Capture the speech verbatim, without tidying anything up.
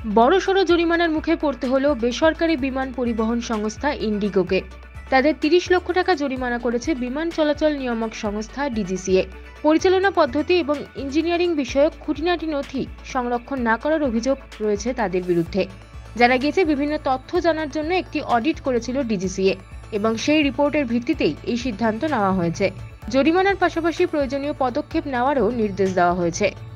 বড়সড় জরিমানার মুখে পড়তে হলো বেসরকারি বিমান পরিবহন সংস্থা ইন্ডিগোকে। তাদের তিরিশ লক্ষ টাকা জরিমানা করেছে বিমান চলাচল নিয়ামক সংস্থা ডিজিসিএ। পরিচালনা পদ্ধতি এবং ইঞ্জিনিয়ারিং বিষয়ক খুঁটিনাটি নথি সংরক্ষণ না করার অভিযোগ রয়েছে তাদের বিরুদ্ধে। জানা গিয়েছে, বিভিন্ন তথ্য জানার জন্য একটি অডিট করেছিল ডিজিসিএ এবং সেই রিপোর্টের ভিত্তিতেই এই সিদ্ধান্ত নেওয়া হয়েছে। জরিমানার পাশাপাশি প্রয়োজনীয় পদক্ষেপ নেওয়ারও নির্দেশ দেওয়া হয়েছে।